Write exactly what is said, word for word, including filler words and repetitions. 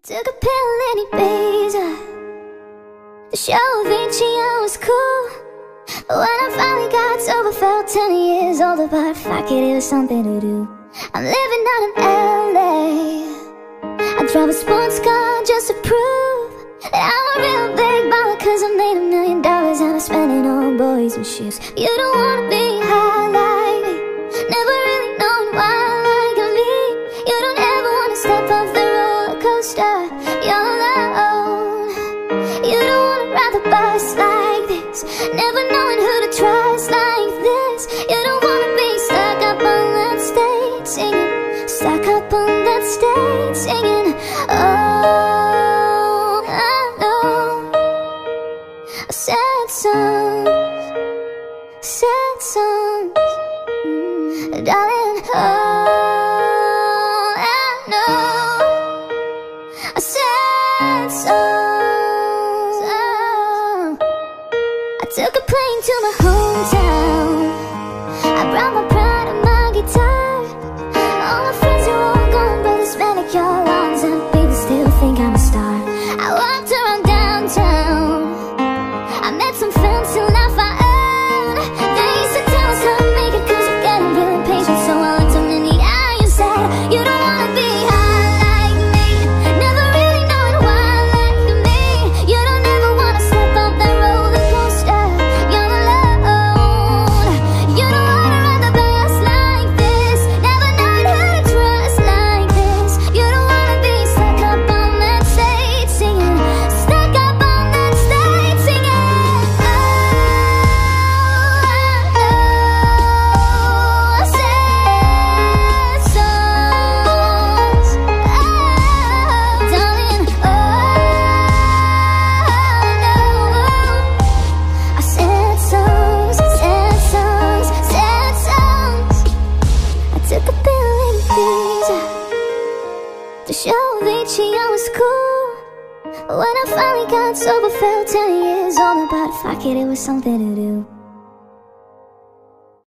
Took a pill in Ibiza to show Vinci I was cool. But when I finally got sober, felt ten years older. But fuck it, it was something to do. I'm living out in L A. I drive a sports car just to prove that I'm a real big baller, cause I made a million dollars and I spend it on boys and shoes. You don't wanna be high like me, never really known why like me. You don't ever wanna step off the roller coaster, you're alone. You don't wanna ride the bus like this, never knowing who to trust like this. You don't wanna be stuck up on that stage singing, stuck up on that stage singing. Oh, I know sad songs, sad songs, mm, darling. Oh, I know sad songs. Oh. I took a plane to my hometown. I brought my pride and my guitar. All my friends are all gone, but it's manicure lawns and people still think I'm a star. I walked around downtown, I met some friends who laugh I earned. They used to tell us how to make it, cause we're getting real impatient. So I looked them in the eye and said, you don't wanna be high like me, never really knowing why like me. You don't ever wanna step off that roller coaster, you're alone. You don't wanna ride the bus like this, never knowing who to trust like this. You don't wanna be stuck up on that stage singing, stuck up on that stage singing. Oh, I know sad songs. Oh, darling. Oh, no, sad songs, sad songs, sad songs. I took a pill in Ibiza to show Vinci I was cool. When I finally got sober, felt ten years older. But fuck it, it was something to do.